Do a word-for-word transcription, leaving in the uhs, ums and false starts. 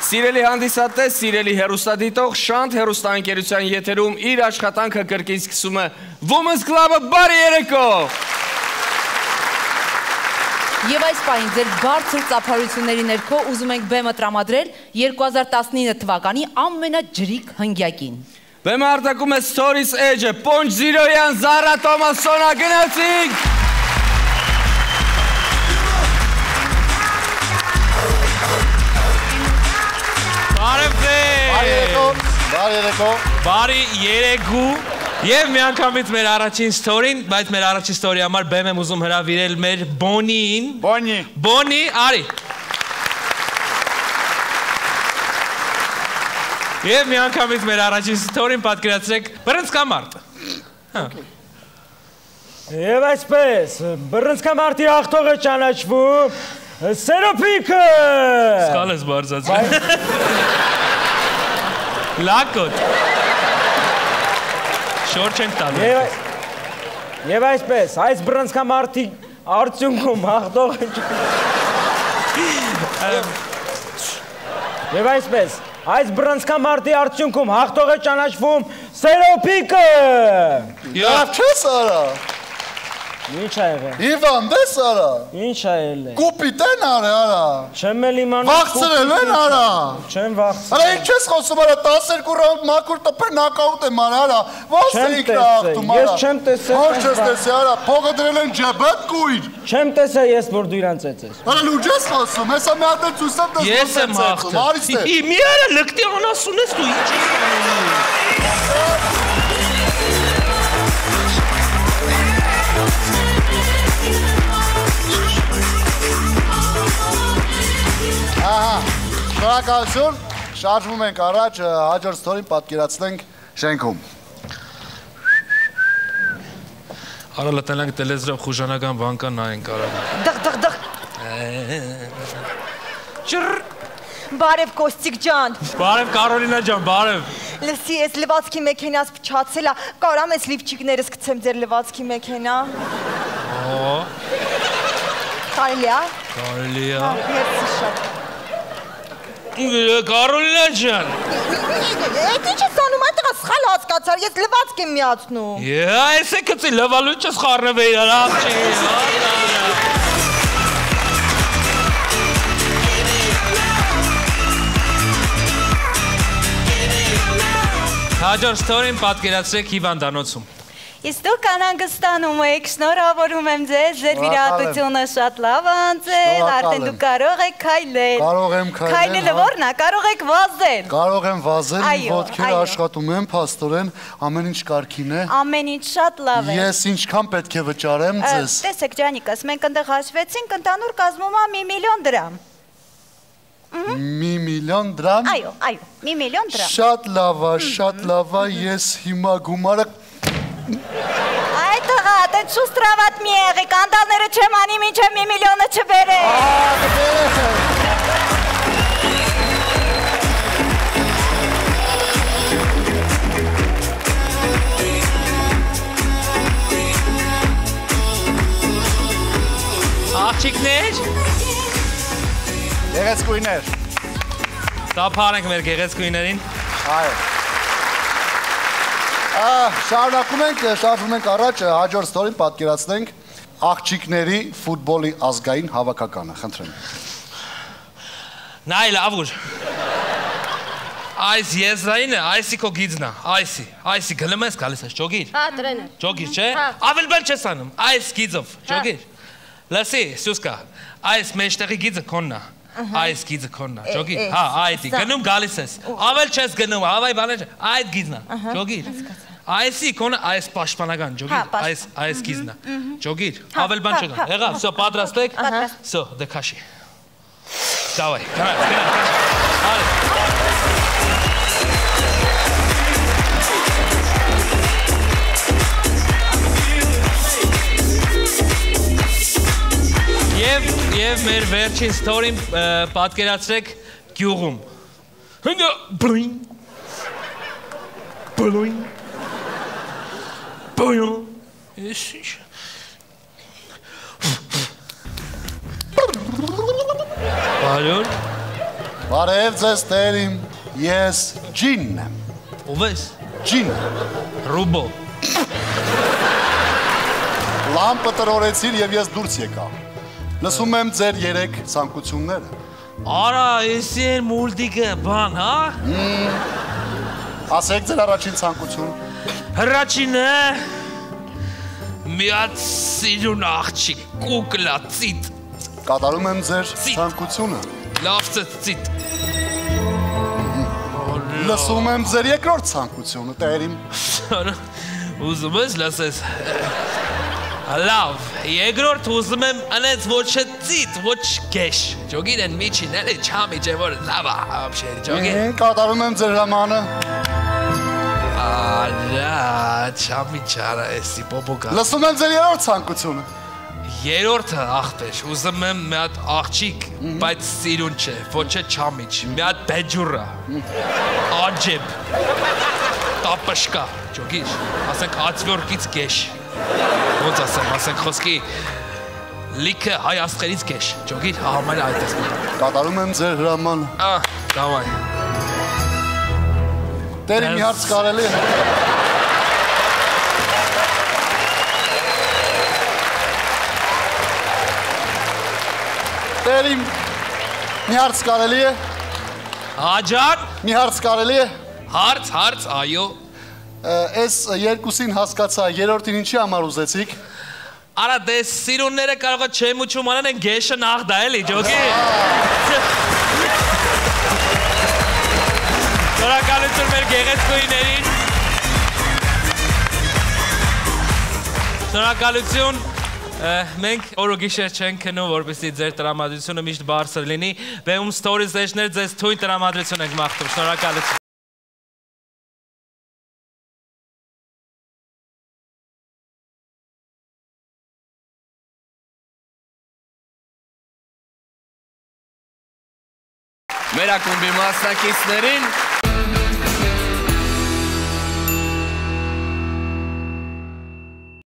Սիրելի հանդիսատես, սիրելի հեռուստադիտող, Շանթ հեռուստաընկերության եթերում իր աշխատանքը կրկին սկսում է Women's Club-ը, բարի երեկո։ Եվ այս պահին ձեր բարձր ծափարությունների ներքո ուզում ենք բեմը տրամադրել երկու հազար տասնինը թվականի ամենաջրիկ հնգյակին։ Բեմը արտակում է Stories Edge-ը, Պոնչ Զիրոյան, Զարա Տոմասոնա, գնացինք։ Բարի երեկո, բարի երեկո, բարի երեկո, և մի անգամից մեր առաջին ստորին, բայց մեր առաջին ստորի համար բեմ եմ ուզում հրավիրել մեր Բոնիին։ Բոնի, Բոնի, արի։ Եվ մի անգամից մեր առաջին ստորին պատկերացրեք բռնցքամարտ։ Եվ այսպես, բռնցքամարտի հաղթող է ճանաչվում Սերոփիկը։ Սկալ ես բարձացրել։ Լակոտ։ Շոր չենք տալու։ Եվ այսպես, այս բռնցքամարտի արդյունքում հաղթող է Եվ այսպես, այս բռնցքամարտի արդյունքում հաղթող է ճանաչվում Սերոփիկը։ լավ չես արա, Ինչ ա եղել։ Իվան, դես արա, Ինչ ա եղել։ կուպիտեն արե արա, Չեմ էլ իմանում։ վաղցրել են արա, Չեմ վաղցրել։ արա ինչ ես խոսում արա, տասներկու ռաունդ մաքուր տպեր նակաուտ եմ արա արա, ոնց է իկրա աղթում արա, Ես չեմ տեսել։ Ոնց չես տեսի արա, փողը դրել են ջեբդ կույր, Չեմ տեսել ես, որ դու իրան ծեծես։ արա լուջ ես խոսում, հեսա մի հատ է ծուսեմ դες Ես եմ հաղթել։ Մի արա լկտի անասուն ես դու ինչ ես անում։ Ահա, շնորհակալություն, շարժվում ենք առաջ, հաջորդ ստորին պատկերացնենք շենքում։ Արա լտենանք տելեզրով խուժանական վանկան նայենք արա։ Դղ, դղ, դղ։ Ճր։ Բարև Կոստիկ ջան։ Բարև Կարոլինա ջան, բարև։ Լսի, ես լվացքի մեքենաս փչացել ա, կարամ ես լիվչիկներս գցեմ ձեր լվացքի մեքենա։ Օ։ Կարելի ա։ Կարելի ա։ Մերսի շատ։ Կարոլինա ջան։ Էդ ինչ ես անում, այնտեղ սխալ հասկացար, ես լվացք եմ միացնում։ Եա, այս է կծի լվալու չես խարնվե իրար, աղջի։ Հաջորդ ստորին պատկերացրեք հիվանդանոցում։ Իսկ դուք անհանգստանում եք, շնորհավորում եմ ձեզ, ձեր վիրահատությունը շատ լավ անցել, արդեն դուք կարող եք քայլել։ Կարող եմ քայլել։ Քայլելը որն է, կարող եք վազել։ Կարող եմ վազել, իմ Այո, ոտքերը այո։ աշխատում են, փաստորեն, ամեն ինչ կարգին է։ Ամեն ինչ շատ լավ է։ Ես ինչքան պետք է վճարեմ ձեզ։ Տեսեք ջանիկս, մենք ընդեղ հաշվեցինք, ընդհանուր կազմում է մի միլիոն դրամ։ Մի միլիոն դրամ։ Այո, այո, մի միլիոն դրամ։ Շատ լավ է, շատ լավ է, ես հիմա գումարը Այ տղա, դե շուստրավատ մի եղի, կանդալները չեմ անի, մինչև մի միլիոնը չբերեք։ Աղջիկներ, Գեղեցկույներ։ տափարենք մեր գեղեցկույներին։ Այո։ Շարունակում ենք, շարժվում ենք առաջ, հաջորդ ստորին պատկերացնենք աղջիկների ֆուտբոլի ազգային հավաքականը, խնդրեմ։ Նայլ ավուր։ Այս եզրայինը, այսի քո գիծնա, այսի, այսի գլում ես գալիս ես, ճոգիր։ Հա, տրենը։ Ճոգիր, չէ։ Ավել բան չես անում, այս գիծով, ճոգիր։ Լսի, Սուսկա, այս մեջտեղի գիծը քոննա։ Այս գիծը քոննա, ճոգիր։ Հա, այդի, գնում գալիս ես։ Ավել չես գնում, ավայ բաներ, այդ գիծնա, ճոգիր։ Այսի քոնը այս պաշտպանական, ճոգիր, այս այս գիծնա։ Ճոգիր, ավել բան չկա։ Եղավ, всё, պատրաստեք։ Всё, դե քաշի։ Давай, գնա, գնա։ Եվ եւ մեր վերջին ստորին պատկերացրեք գյուղում։ Հնգը բլին։ Բլին։ Բոյո։ Էսիշ։ Բարոն։ Բարև ձեզ տերիմ, ես ջինն եմ։ Ով ես։ Ջին։ Ռուբո։ Լամպը տրորեցիր եւ ես դուրս եկա։ Լսում եմ ձեր երեք ցանկությունները։ Արա, էսի են մուլտիկը, բան, հա։ Ասեք ձեր առաջին ցանկություն։ Հրաչինը միած սիրուն աղջիկ, կուկլա, ծիտ։ Կատարում եմ ձեր ցանկությունը։ Լավ ծիտ։ Լսում եմ ձեր երկրորդ ցանկությունը, տերիմ։ Ուզում ես լսես։ Լավ, երկրորդ ուզում եմ անեց ոչ ծիտ, ոչ գեշ։ Ջոգին են միջին, էլի չամի ջե որ լավ է, вообще, ջոգին։ Կատարում եմ ձեր ժամանը։ Արա, չամի չարա, էսի պոպոկա։ Լսում եմ ձեր երրորդ ցանկությունը։ Երորդը աղբեր, ուզում եմ մի հատ աղջիկ, բայց սիրուն չէ, ոչ է չամիչ, մի հատ բեջուրա, աջեբ, տապշկա, ջոգիր, ասենք ացվյորկից գեշ, ոնց ասեմ, ասենք խոսքի լիքը հայ աստղերից գեշ, ջոգիր, համարը այդ ես մտա։ Կատարում եմ ձեր հրամանը։ Ահ, դավայ։ Տերիմ մի հարց կարելի է։ Տերիմ, մի հարց կարելի է։ Աջան։ Մի հարց կարելի է։ Հարց, հարց, այո։ Այս երկուսին հասկացա, երորդին ինչի համար ուզեցիք։ Արա, դե սիրունները կարող է չեմ ուչում անեն են գեշը նախ դա էլի, ջոգի։ Շնորհակալություն մեր գեղեցկուհիներին։ Շնորհակալություն։ Մենք օր ու գիշեր չենք քնում, որպեսզի ձեր տրամադրությունը միշտ բարձր լինի։ Բեմում ստորիզեջներ ձեզ թույն տրամադրություն ենք մաղթում։ Շնորհակալություն։ Մեր ակումբի մասնակիցներին